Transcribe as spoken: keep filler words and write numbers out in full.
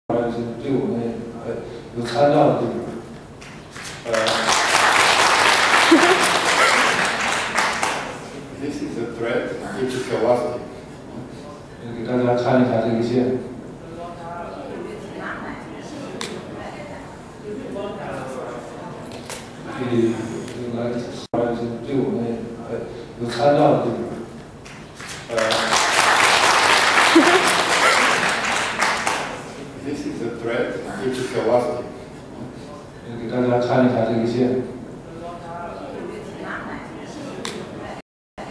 对我们呃有参照的地方。呃 This is a thread, it is elastic. 给大家看一下这个线。可以用来对我们呃有参照的地方。呃 This is a thread, it is elastic. 给大家看一下这个线。